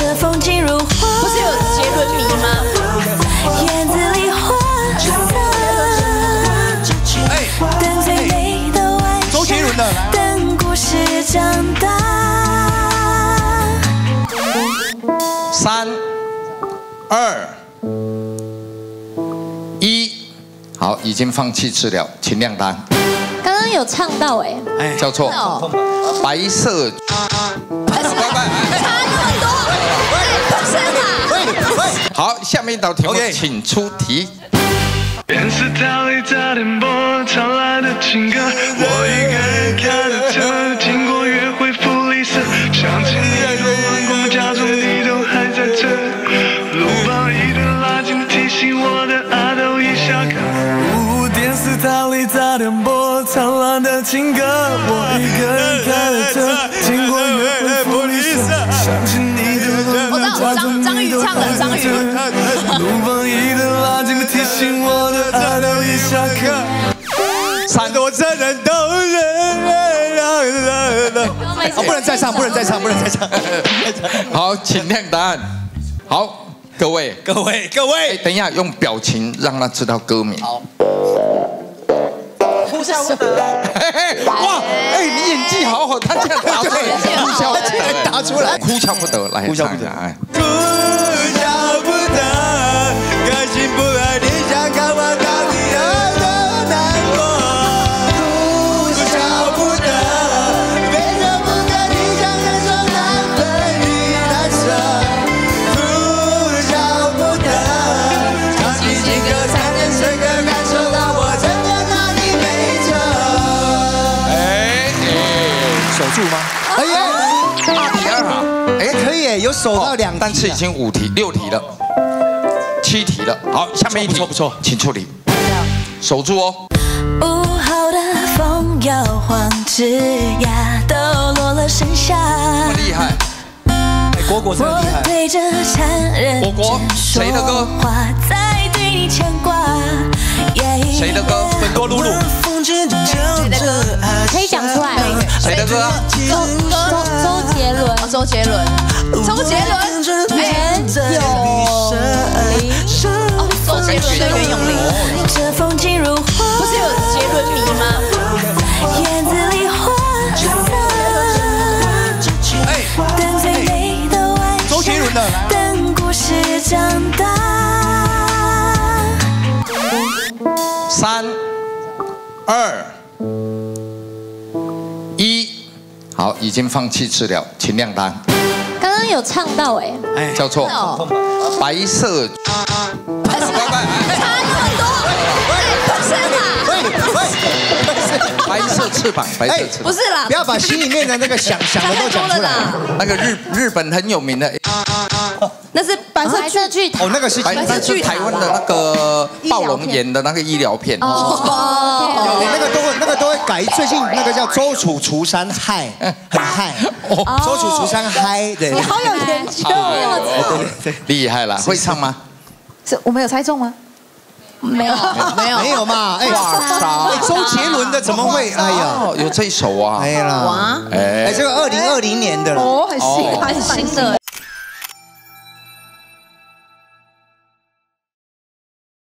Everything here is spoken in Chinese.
这风景如画。 不是有杰伦迷吗？ 院子里花色，等最美的晚上， 周杰伦的， 等故事长大。 3、2、1，好，已经放弃治疗，请亮单。 刚刚有唱到哎， 叫错，白色。 差那么多，不是啦。 好，下面一道题目，请出题。 电视台里在点播灿烂的情歌，我一个人看着这，经过约会福利社，想起你的眼光，假装你都还在这，路旁一顿拉近提醒我的爱都已下课。电视台里在点播灿烂的情歌，我一个人看着这，经过约会福利社，想起你的眼光，假装张宇唱的，张宇。 路旁一顿拉近提醒我的爱都已下课。 三多真人都不能再唱，不能再唱，不能再唱。 好，请亮答案。好，各位，等一下用表情让他知道歌名。好。 哭笑不得。 哇，你演技好好，他这样答出来，哭笑不得， 答出来， 哭笑不得，来唱一下，哎。 哭笑不得，开心不爱你想看我到底有多难过。哭笑不得，别舍不得你想忍受难分与难舍。哭笑不得，唱起情歌才能深刻感受到我真的拿你没辙。守住吗？哎呀，2好，可以耶，有守到2题， 但是已经5题、6题了，7题了。好，下面一题，不错，请出题，守住哦。 午后的风摇晃，枝桠都落了盛夏。 这么厉害， 果真厉害。 我对着残忍谁的歌？ 在对你牵挂。 谁的歌？ 很多露露。 可以讲出来。 谁的歌啊？ 周杰伦。周杰伦。周杰伦。周杰伦的袁咏琳。 这风景如画。 不是有杰伦迷吗？ 院子里花色，等最美的晚上， 周杰伦的， 等故事长大。 3、2、1，好，已经放弃治疗，请亮单。 刚刚有唱到哎， 叫错，白色。 差那么多，不是啦。 白色翅膀，白色翅膀。 不是啦， 不要把心里面的那个想的都讲出来。 那个日本很有名的， 那是白色巨塔。 哦，那个是那是台湾的那个暴龙演的那个医疗片。 哦，那个都会改，最近那个叫周楚除山嗨，很嗨。周楚除山嗨，对。 你好有研究哦， 对， 厉害了，会唱吗？ 我们有猜中吗？没有嘛！周杰伦的怎么会？哎呀， 有这一首啊！ 哎呀，这个2020年的了。 哦，很新的。